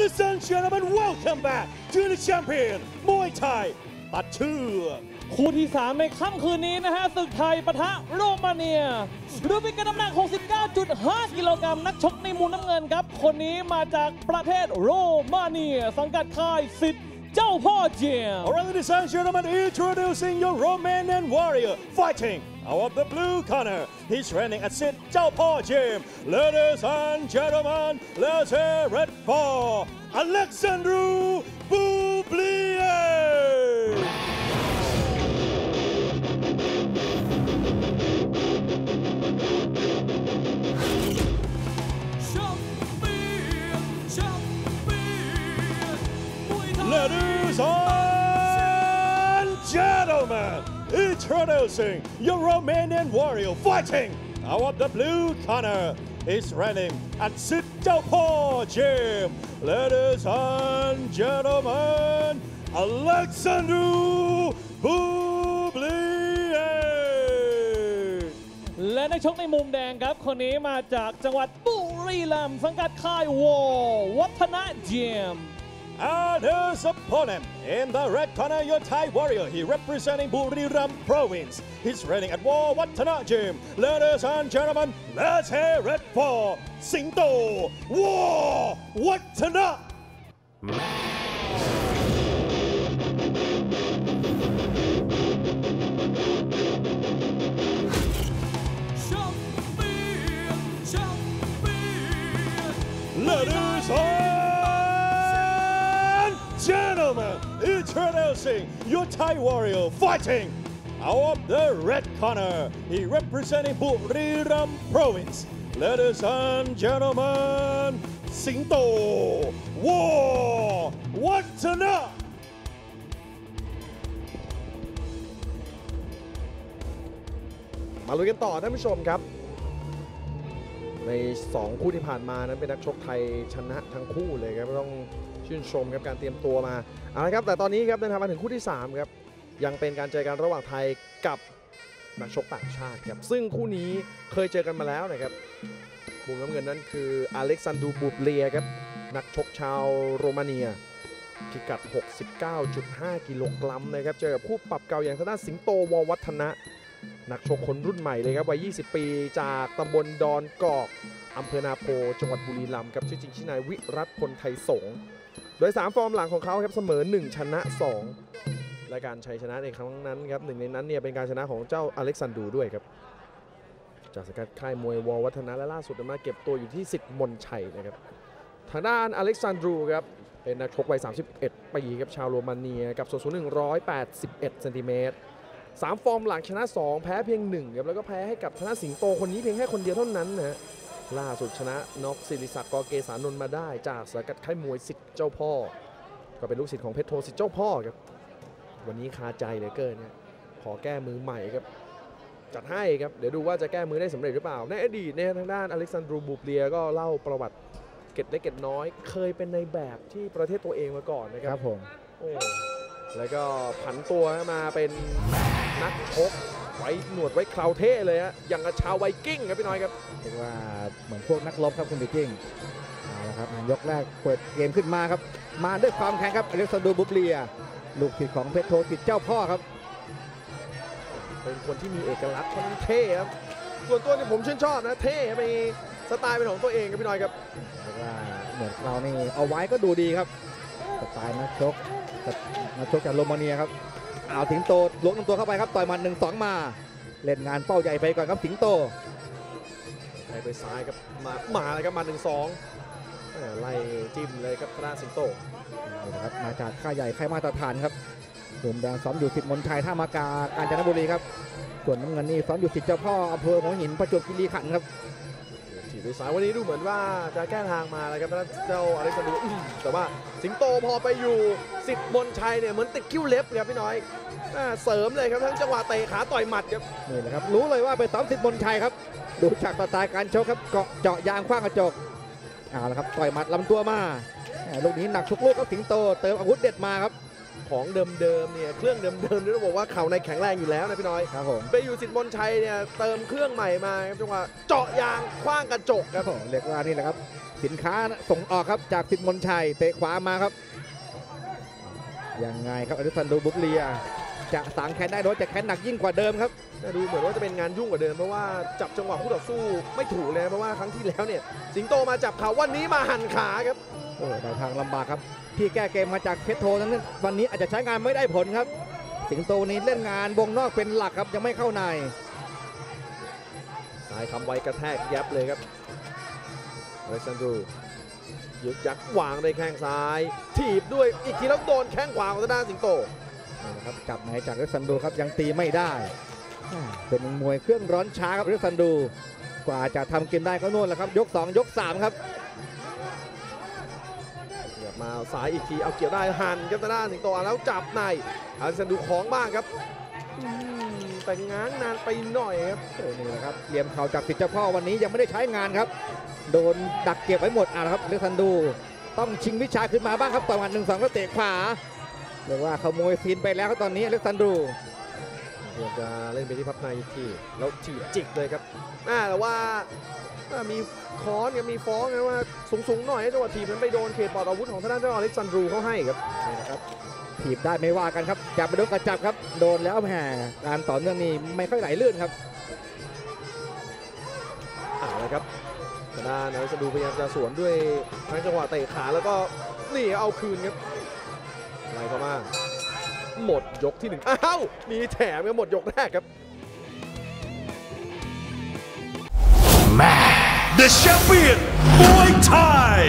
Ladies and gentlemen, welcome back to the champion Muay Thai ตัดเชือกคู่ที่ 3 ในค่ำคืนนี้นะฮะศึกไทยปะทะโรมาเนียรูปพิกัดน้ำหนัก 69.5 กิโลกรัมนักชกในมุมน้ำเงินครับคนนี้มาจากประเทศโรมาเนียสังกัดค่ายสิทธิ์เจ้าพ่อเจียม Alright, ladies and gentlemen, introducing your Romanian warrior fighting out of the blue corner. He's training at Sid Jiao Po Gym. Ladies and gentlemen, let's hear it for Alexandru Bublier. Ladies and gentlemen, introducing your Romanian warrior fighting out of the blue corner. He's running at Sid Jiao Po Gym. Ladies and gentlemen, Alexandru Bublier. และนักชกในมุมแดงครับคนนี้มาจากจังหวัดบุรีรัมย์สังกัดค่ายวอวัฒนะเจียม And his opponent in the red corner, your Thai warrior. He representing Buriram Province. He's training at War Wattana Gym. Ladies and gentlemen, let's hear it for Singto War Wattana. Ladies and gentlemen, introducing your Thai warrior fighting out of the red corner. He representing Buriram Province. Ladies and gentlemen, Singto War Wattana. มาลุยกันต่อท่านผู้ชมครับใน2คู่ที่ผ่านมานั้นเป็นนักชกไทยชนะทั้งคู่เลยครับต้องชื่นชมครับการเตรียมตัวมาเอาละครับแต่ตอนนี้ครับเดินทางมาถึงคู่ที่3ครับยังเป็นการเจอกันระหว่างไทยกับนักชกต่างชาติครับซึ่งคู่นี้เคยเจอกันมาแล้วนะครับมุมน้ำเงินนั้นคืออเล็กซานดรูบูเลียครับนักชกชาวโรมาเนียพิกัด 69.5 กิโลกรัมนะครับเจอกับคู่ปรับเก่าอย่างทางด้านสิงโตววัฒนะนักชกคนรุ่นใหม่เลยครับวัย 20 ปีจากตำบลดอนกอกอำเภอนาโพจังหวัดบุรีรัมย์ครับชื่อจริงชื่อนายวิรัตพลไทยสงฆ์โดย3ฟอร์มหลังของเขาครับเสมอ1ชนะ2และการชัยชนะในครั้งนั้นครับหนึ่งในนั้นเนี่ยเป็นการชนะของเจ้าอเล็กซานดรูด้วยครับจากสังกัดค่ายมวยววัฒนะและล่าสุดมาเก็บตัวอยู่ที่สิทธิ์มนชัยนะครับทางด้านอเล็กซานดรูครับเป็นนักชกวัย 31 ปีครับชาวโรมาเนียกับส่วนสูง181 เซนติเมตร3ฟอร์มหลังชนะ2แพ้เพียง1ครับแล้วก็แพ้ให้กับธนสิงโตคนนี้เพียงแค่คนเดียวเท่านั้นนะฮะล่าสุดชนะน็อกศิริศักดิ์กเกษานนท์มาได้จากสังกัดค่ายมวยสิทธิ์เจ้าพ่อก็เป็นลูกศิษย์ของเพชรโทสิทธิ์เจ้าพ่อครับวันนี้คาใจเหลือเกินเนี่ยขอแก้มือใหม่ครับจัดให้ครับเดี๋ยวดูว่าจะแก้มือได้สำเร็จหรือเปล่าในอดีตเนี่ยทางด้านอเล็กซานดรูบูเลียก็เล่าประวัติเกร็ดเล็กเกร็ดน้อยเคยเป็นในแบบที่ประเทศตัวเองมาก่อนนะครับผมโอ้แล้วก็ผันตัวมาเป็นนักชกไว้หนวดไว้เคราวเท่เลยฮะอย่างกับชาวไวกิ้งครับพี่น้อยครับเรียกว่าเหมือนพวกนักรบครับคุณไวกิ้งเอาละครับยกแรกเปิดเกมขึ้นมาครับมาด้วยความแข็งครับอเล็กซานดรูบูเลียลูกศิษย์ของเพชรโทสิทธิ์เจ้าพ่อครับเป็นคนที่มีเอกลักษณ์ค่อนข้างเท่ครับส่วนตัวเนี่ยผมชื่นชอบนะเท่มีสไตล์เป็นของตัวเองครับพี่น้อยครับเรียกว่าเหมือนเรานี่เอาไว้ก็ดูดีครับสไตล์นักชกจากโรมาเนียครับเอาสิงโตล้วงลำตัวเข้าไปครับต่อยหมัด 1-2 มาเล่นงานเป้าใหญ่ไปก่อนครับสิงโตไปซ้ายครับมาเลยครับมา 1-2ไล่จิ้มเลยครับทางด้านสิงโตนะครับมาจากค่ายใหญ่ค่ายมาตรฐานครับส่วนแดงซ้อมอยู่สิทธิ์มนชัยท่ามากากาญจนบุรีครับส่วนน้ำเงินนี่ซ้อมอยู่สิทธิ์เจ้าพ่ออำเภอหัวหินประจวบคีรีขันธ์ครับถีบด้วยซ้ายวันนี้ดูเหมือนว่าจะแก้ทางมาแล้วครับเจ้าอเล็กซานดรูแต่ว่าสิงโตพอไปอยู่สิทธิ์มนชัยเนี่ยเหมือนติดคิ้วเล็บครับพี่น้อยเสริมเลยครับทั้งจังหวะเตะขาต่อยหมัดครับนี่แหละครับรู้เลยว่าไปซ้อมสิทธิ์มนชัยครับดูจากสไตล์การชกครับเจาะยางคว้างกระจกเอาละครับต่อยหมัดลำตัวมาลูกนี้หนักชุกลูกครับสิงโตเติมอาวุธเด็ดมาครับของเดิมๆเนี่ยเครื่องเดิมๆนี่ต้องบอกว่าเข่าในแข็งแรงอยู่แล้วนะพี่น้อยครับผมไปอยู่สิทธิ์มนชัยเนี่ยเติมเครื่องใหม่มาจังหวะเจาะยางคว้างกระจกครับเรียกว่านี่แหละครับสินค้าส่งออกครับจากสิทธิ์มนชัยเตะขวามาครับยังไงครับอลิซันโดบุกเลียจะสางแขนได้โดยจะแขนหนักยิ่งกว่าเดิมครับแต่ดูเหมือนว่าจะเป็นงานยุ่งกว่าเดิมเพราะว่าจับจังหวะคู่ต่อสู้ไม่ถูกเลยเพราะว่าครั้งที่แล้วเนี่ยสิงโตมาจับเขาวันนี้มาหั่นขาครับโอ้ได้ทางลำบากครับที่แก้เกมมาจากเพชรโทนั้นวันนี้อาจจะใช้งานไม่ได้ผลครับสิงโตนี้เล่นงานวงนอกเป็นหลักครับยังไม่เข้าในสายคำไว้กระแทกยับเลยครับอเล็กซานดรูยึกยักวางด้วยแข้งซ้ายถีบด้วยอีกทีแล้วโดนแข้งขวาของทางด้านสิงโตนะครับจับไหนจากอเล็กซานดรูครับยังตีไม่ได้เป็นมวยเครื่องร้อนช้าครับอเล็กซานดรูกว่าจะทำเกมได้ก็นู่นแหละครับยก2ยก3ครับมาสายอีกทีเอาเกี่ยวได้หันครับทางด้านสิงโตแล้วจับในอเล็กซานดรูของบ้างครับแต่ง้างนานไปหน่อยครับนี่แหละครับเหลี่ยมเข่าจากสิทธิ์เจ้าพ่อวันนี้ยังไม่ได้ใช้งานครับโดนดักเก็บไว้หมดครับอเล็กซานดรูต้องชิงวิชาขึ้นมาบ้างครับต่อยหมัด1-2แล้วเตะขวาเรียกว่าขโมยซีนไปแล้วครับตอนนี้อเล็กซานดรูเดี๋ยวจะเล่นไปที่พับในอีกทีแล้วถีบจิกเลยครับแต่ว่ามีค้อนกับมีฟ้องนะว่าสูงๆหน่อยจังหวะถีบนั้นไปโดนเขตปลอดอาวุธของทางด้านเจ้าอเล็กซานดรูเขาให้ครับนี่นะครับถีบได้ไม่ว่ากันครับจับไปโดนกระจับครับโดนแล้วแหมการต่อเนื่องนี่ไม่ค่อยไหลลื่นครับเลยครับทางด้านอเล็กซานดรูพยายามจะสวนด้วยทั้งจังหวะเตะขาแล้วก็นี่เอาคืนครับไล่เข้ามาหมดยกที่1อ้าวมีแถมกันหมดยกแรกครับ The champion Muay Thai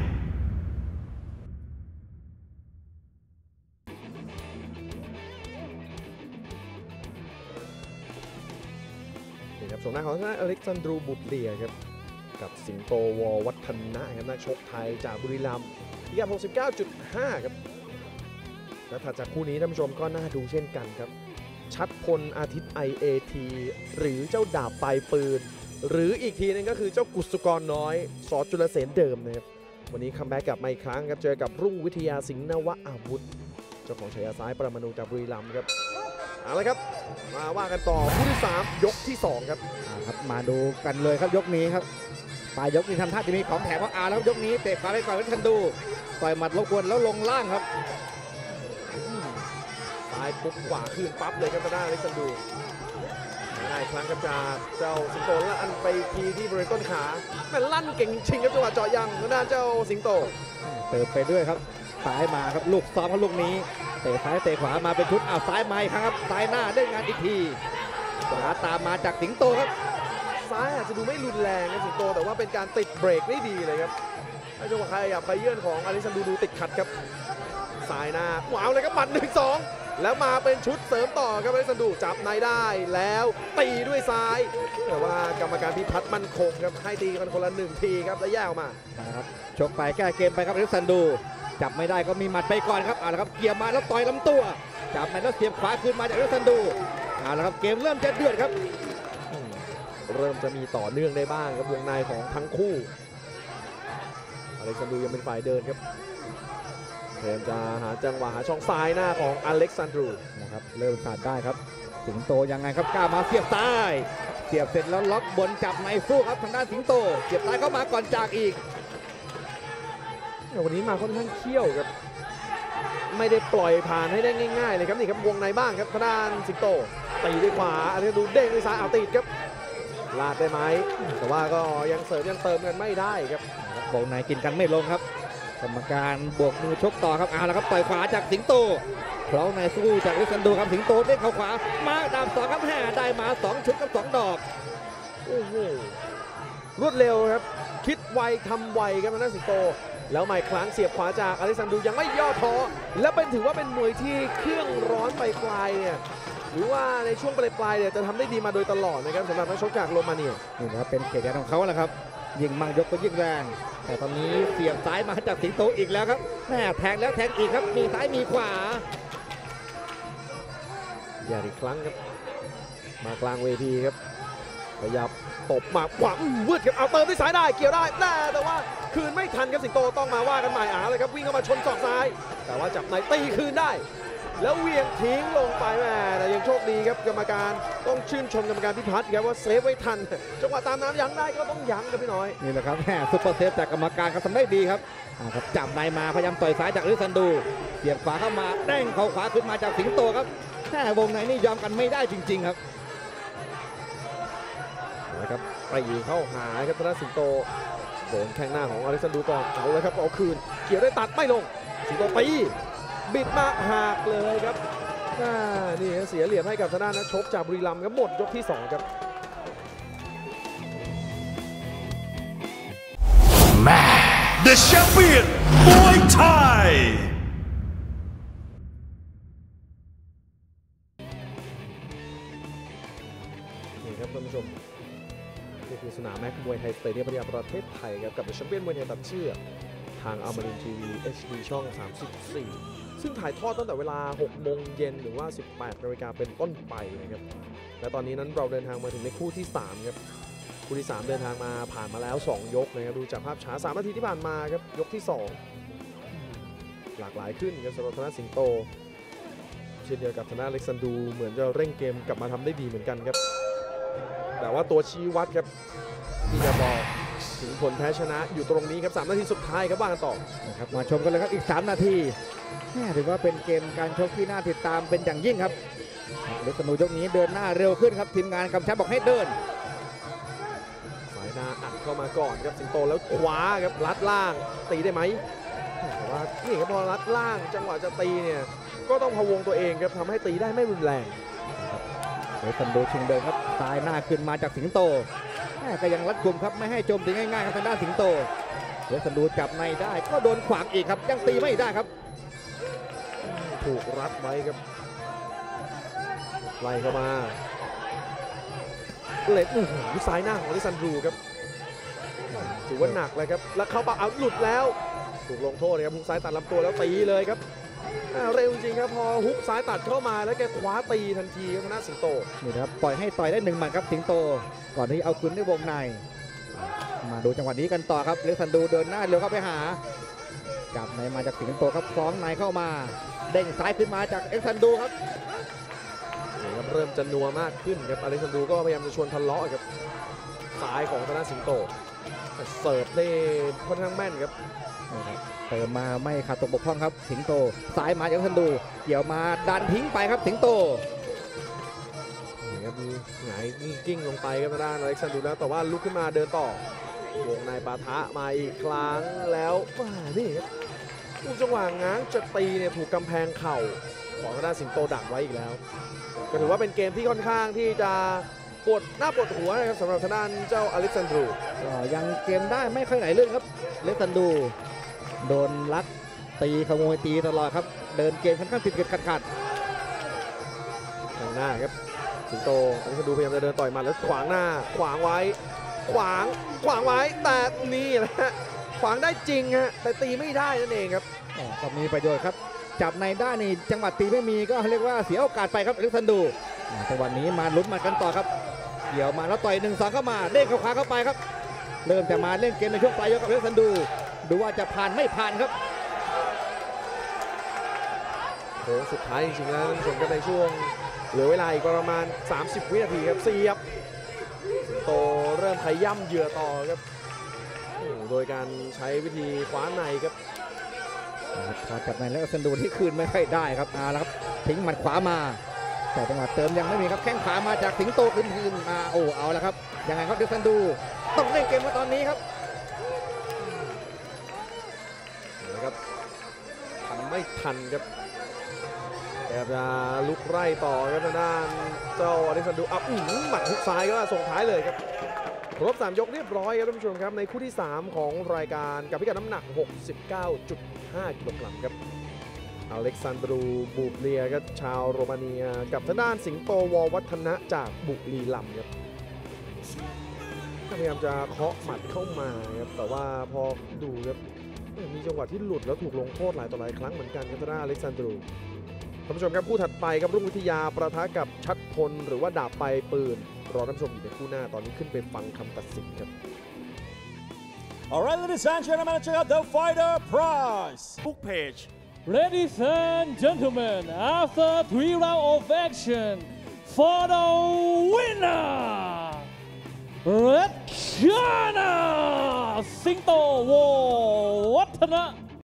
นี่ครับชมหน้าของอเล็กซานดรูบุตเลียครับกับสิงโตววัฒนะครับนักชกไทยจากบุรีรัมย์พิกัด 69.5 ครับและถัดจากคู่นี้ท่านผู้ชมก็น่าดูเช่นกันครับชัดพลอาทิตย์ IAT หรือเจ้าดาบปลายปืนหรืออีกทีนึงก็คือเจ้ากุศกรน้อยสอจุลเสนเดิมนะครับวันนี้คัมแบ็กกลับมาอีกครั้งครับเจอกับรุ่งวิทยาสิงห์นวอาวุธเจ้าของฉายาซ้ายปรมาณูจากบุรีรัมย์ครับเอาละครับมาว่ากันต่อคู่ที่3ยกที่2ครับครับมาดูกันเลยครับยกนี้ครับปลายยกนี้ทำท่าจะมีของแถมว่าแล้วยกนี้เตะขวาไปก่อนแล้วทันดูต่อยหมัดรบกวนแล้วลงล่างครับซ้ายปุ๊บขวาขึ้นปั๊บเลยครับทางด้านอเล็กซานดรูได้ครั้งกับจากเจ้าสิงโตลั่นไปทีที่บริเวณต้นขาแต่ลั่นเก่งจริงครับจังหวะเจาะยางทางด้านเจ้าสิงโตเติมไปด้วยครับซ้ายมาครับลูกซ้อมครับลูกนี้เตะซ้ายเตะขวามาเป็นชุดซ้ายมาอีกครั้งครับซ้ายหน้าได้งานอีกทีขวาตามมาจากสิงโตครับซ้ายอาจจะดูไม่รุนแรงนะสิงโตแต่ว่าเป็นการติดเบรกได้ดีเลยครับจังหวะขยับไปเยื่อนของอเล็กซานดรูดูติดขัดครับซ้ายหน้าว้าวเลยครับหมัด1-2แล้วมาเป็นชุดเสริมต่อครับอเล็กซานดรูจับในได้แล้วตีด้วยซ้ายแต่ว่ากรรมการพิพัฒน์มั่นคงครับให้ตีกันคนละ1ทีครับแล้วแยกออกมาครับชกไปแก้เกมไปครับอเล็กซานดรูจับไม่ได้ก็มีหมัดไปก่อนครับละครับเกี่ยวมาแล้วต่อยลำตัวจับไปแล้วเสียบขวาขึ้นมาจากอเล็กซานดรูละครับเกมเริ่มจะเดือดครับเริ่มจะมีต่อเนื่องได้บ้างครับวงในของทั้งคู่อเล็กซานดรูยังเป็นฝ่ายเดินครับพยายามจะหาจังหวะหาช่องซ้ายหน้าของอเล็กซานดรูนะครับเริ่มขาดได้ครับสิงโตยังไงครับกล้ามาเสียบซ้ายเสียบเสร็จแล้วล็อกบนจับในสู้ครับทางด้านสิงโตเสียบซ้ายเข้ามาก่อนจากอีกวันนี้มาค่อนข้างเขี้ยวครับไม่ได้ปล่อยผ่านให้ได้ง่ายๆเลยครับนี่ครับวงในบ้างครับทางด้านสิงโตตีด้วยขวาอเล็กซานดรูเด้งด้วยซ้ายเอาติดครับลาดได้ไหมแต่ว่าก็ยังเสริมยังเติมกันไม่ได้ครับวงในกินกันไม่ลงครับกรรมการบวกมือชกต่อครับละครับต่อยขวาจากสิงโตเพราในสู้จากอเล็กซานดรูครับสิงโตเด้งเข้าขวามาดาม2ครับแห่ได้มา2ชุดกับ2ดอกโอ้โหรวดเร็วครับคิดไวทำไวครับทางด้านสิงโตแล้วไม่ครั้งเสียบขวาจากอเล็กซานดรูยังไม่ย่อท้อและถือว่าเป็นมวยที่เครื่องร้อนไปปลายเนี่ยหรือว่าในช่วงปลายเนี่ยจะทำได้ดีมาโดยตลอดนะครับสำหรับนักชกจากโรมาเนียนี่นะครับเป็นเกียรติของเขาแหละครับยิงมากยกก็ยิ่งแรงแต่ตอนนี้เสียบซ้ายมาจากสิงโตอีกแล้วครับแม่แทงแล้วแทงอีกครับมีซ้ายมีขวาอย่าอีกครั้งครับมากลางเวทีครับขยับตบมาขวางวืดครับเอาเติมด้วยซ้ายได้เกี่ยวได้แต่ว่าคืนไม่ทันครับสิงโตต้องมาว่ากันใหม่เลยครับวิ่งเข้ามาชนศอกซ้ายแต่ว่าจับในตีคืนได้แล้วเหวี่ยงทิ้งลงไปแม่แต่ยังโชคดีครับกรรมการต้องชื่นชมกรรมการพิพัฒน์ครับว่าเซฟไว้ทันจังหวะตามน้ำยั้งได้ก็ต้องยั้งครับพี่น้อยนี่แหละครับแหมซุปเปอร์เซฟจากกรรมการครับทำได้ดีครับครับจับในมาพยายามต่อยซ้ายจากอลิซันดูเสียบขวาเข้ามาเด้งเข่าขวาขึ้นมาจากสิงโตครับแค่วงในนี่ยอมกันไม่ได้จริงๆครับนะครับไปเข้าหาครับธนาสิงโตโดนแข้งหน้าของอเล็กซานดูก่อนเอาเลยครับเอาคืนเกี่ยวได้ตัดไม่ลงสิงโตตีบิดมาหักเลยครับนี่เสียเหลี่ยมให้กับทางด้านนักชกจากบุรีรัมย์ครับหมดยกที่2ครับ The champion Muay Thai นี่ครับท่านผู้ชมนี่คือสนามแม็กมวยไทยสเตเดียมพัทยาประเทศไทยครับกับแชมเปี้ยนมวยไทยตัดเชือกทางอมรินทร์ทีวี HD ช่อง 34ซึ่งถ่ายทอดตั้งแต่เวลา 6 โมงเย็นหรือว่า 18 นาฬิกาเป็นต้นไปนะครับและตอนนี้นั้นเราเดินทางมาถึงในคู่ที่3ครับคู่ที่3เดินทางมาผ่านมาแล้ว2ยกนะครับดูจากภาพช้า3นาทีที่ผ่านมาครับยกที่2หลากหลายขึ้นครับสำหรับธนาสิงโตเช่นเดียวกับธนาอเล็กซานดูเหมือนจะเร่งเกมกลับมาทำได้ดีเหมือนกันครับแต่ว่าตัวชี้วัดครับที่จะบอกถึงผลแพ้ชนะอยู่ตรงนี้ครับ3นาทีสุดท้ายครับว่ากันต่อนะครับมาชมกันเลยครับอีก3นาทีถือว่าเป็นเกมการชกที่น่าติดตามเป็นอย่างยิ่งครับอเล็กซานดูยกนี้เดินหน้าเร็วขึ้นครับทีมงานกำชับบอกให้เดินสายหน้าอัดเข้ามาก่อนครับสิงโตแล้วขวาครับลัดล่างตีได้ไหมแต่ว่านี่ครับพอลัดล่างจังหวะจะตีเนี่ยก็ต้องพะวงตัวเองครับทำให้ตีได้ไม่รุนแรงอเล็กซานดูชิงเดินครับซ้ายหน้าขึ้นมาจากสิงโตก็ยังรัดกุมครับไม่ให้โจมตีง่ายๆครับทางด้านสิงโตอเล็กซานดูจับในได้ก็โดนขวางอีกครับยังตีไม่ได้ครับถูกรัดไว้ครับไล่เข้ามาเล็ดซ้ายหน้าของอเล็กซานดูครับถือว่าหนักเลยครับแล้วเข้าปากเอาหลุดแล้วถูกลงโทษเลยครับฮุกซ้ายตัดลำตัวแล้วตีเลยครับเร็วจริงครับพอฮุกซ้ายตัดเข้ามาแล้วแกคว้าตีทันทีครับทางด้านสิงโตนี่ครับปล่อยให้ต่อยได้1 หมัดครับสิงโตก่อนที่เอาคืนด้วยวงในมาดูจังหวะนี้กันต่อครับอเล็กซานดูเดินหน้าเร็วเข้าไปหาจับในมาจากสิงโตครับคล้องในเข้ามาเด้งซ้ายขึ้นมาจากอเล็กซานดูครับเริ่มจะนัวมากขึ้นครับอเล็กซานดูก็พยายามจะชวนทะเลาะครับซ้ายของทางด้านสิงโตเสิร์ฟได้ค่อนข้างแม่นครับเติมมาไม่ขาดตกบกพร่องครับสิงโตซ้ายมาจากอเล็กซานดูเกี่ยวมาดันทิ้งไปครับสิงโตนี่ครับหงายกิ้งลงไปครับทางด้านอเล็กซานดูแล้วแต่ว่าลุกขึ้นมาเดินต่อวงในปะทะมาอีกครั้งแล้วนี่ครับจังหวะง้างจะตีเนี่ยถูกกำแพงเข่าของทางด้านสิงโตดักไว้อีกแล้วก็ถือว่าเป็นเกมที่ค่อนข้างที่จะปวดหัวนะครับสำหรับทางด้านเจ้าอเล็กซานดูยังเกมได้ไม่ค่อยไหลลื่นครับอเล็กซานดูโดนลักตีขโมยตีตลอดครับเดินเกมค่อนข้างติดขัดทางหน้าครับสิงโตอเล็กซานดูพยายามจะเดินต่อยมาแล้วขวางหน้าขวางไว้ขวางไว้แต่นี่แหละขวางได้จริงฮะแต่ตีไม่ได้นั่นเองครับก็มีประโยชน์ครับจับในด้านนี่จังหวะตีไม่มีก็เรียกว่าเสียโอกาสไปครับอเล็กซานดูจังหวะนี้มาลุ้นมากันต่อครับเกี่ยวมาแล้วต่อย1-2เข้ามาเด้งเข้าขวาเข้าไปครับเริ่มจะมาเล่นเกมในช่วงปลายยกกับอเล็กซานดูดูว่าจะผ่านไม่ผ่านครับโค้งสุดท้ายจริงๆแล้วท่านผู้ชมก็ในช่วงเหลือเวลาอีกประมาณ30 วินาทีครับเสียบสิงโตเริ่มขย่ำเหยื่อต่อครับโดยการใช้วิธีคว้าในครับพอจับในแล้วสันดูที่คืนไม่ค่อยได้ครับแล้วครับทิ้งหมัดขวามาแต่จังหวะเติมยังไม่มีครับแข้งขวามาจากสิงโตขึ้นมาเอาแล้วครับยังไงครับเดี๋ยวสันดูต้องเล่นเกมมาตอนนี้ครับนะครับทันไม่ทันครับแอบจะลุกไล่ต่อครับทางด้านเจ้าอเล็กซานดูหมัดฮุกซ้ายก็ส่งท้ายเลยครับครบ3 ยกเรียบร้อยครับท่านผู้ชมครับในคู่ที่3ของรายการกับพิกัดน้ำหนัก 69.5 กิโลกรัมครับอเล็กซานดรูบูบเลียครับชาวโรมาเนียกับทางด้านสิงโตววัฒนะจากบุรีรัมย์ครับพยายามจะเคาะหมัดเข้ามาครับแต่ว่าพอดูครับมีจังหวะที่หลุดแล้วถูกลงโทษหลายต่อหลายครั้งเหมือนกันครับทางด้านอเล็กซานดรูท่านผู้ชมครับคู่ถัดไปครับรุ่งวิทยาประทะกับชัดพลหรือว่าดาบไปปืนรอท่านผู้ชมอยู่ในคู่หน้าตอนนี้ขึ้นไปฟังคำตัดสินครับ Alright, ladies and gentlemen, check out the fighter prize. Book page Ladies and gentlemen, after 3 rounds of action, for the winner, Red Corner สิงโตวอวัฒนะ